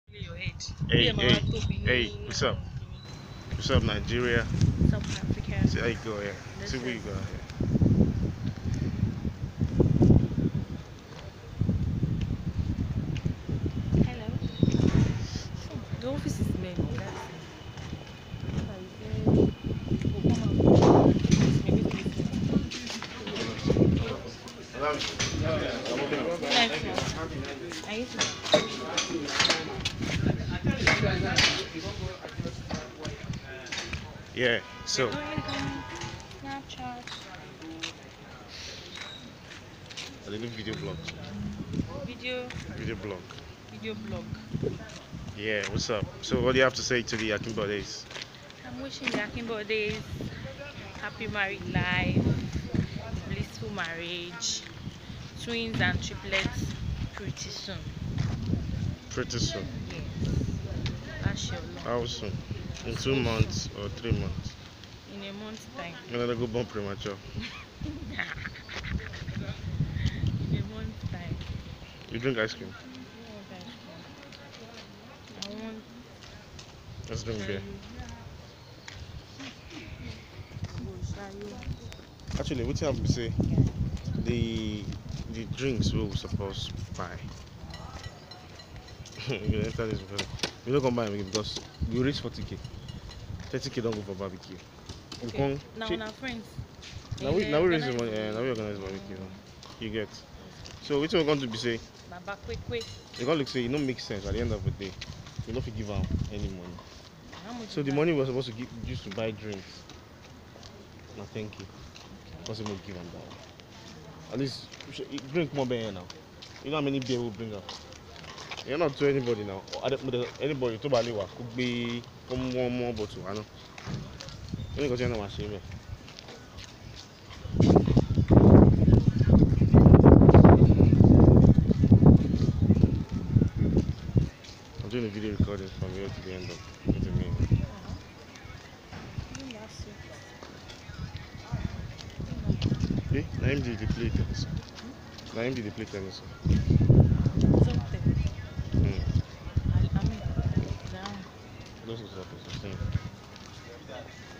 Hey, hey, hey, what's up? What's up, Nigeria? South Africa. See how you go here. See where you go here. Hello. The office is many. Yeah, so Snapchat. I did a video blog. Video. Video blog. Video blog. Yeah, what's up? So what do you have to say to the Akimbo days? I'm wishing the Akimbo days happy married life, blissful marriage, twins and triplets pretty soon. Pretty soon. Yes. That's your love. How soon? In 2 months or 3 months? In a month's time. I'm gonna go born premature. In a month's time. You drink ice cream? I want Let's drink beer. Actually, what you have to say? The drinks we were supposed to buy. You enter this because we don't come buy them because we reach 40k. 30k don't go for barbecue. We come now our friends. now we raise the money and now we organize barbecue. You get. So which we're going to be say? Baba quick. You're gonna look say it don't make sense at the end of the day. You don't give out any money. How much So the money was supposed to give used to buy drinks. No, thank you. Because we give them that. At least drink more beer now. You know how many beer we bring up. You're not to anybody now. Anybody to Baliwa could be come one more bottle. I know. You know, because machine. I'm doing a video recording from here to the end of the meeting. Okay, now him did the play tennis. Now him did the play tennis. Those are the same.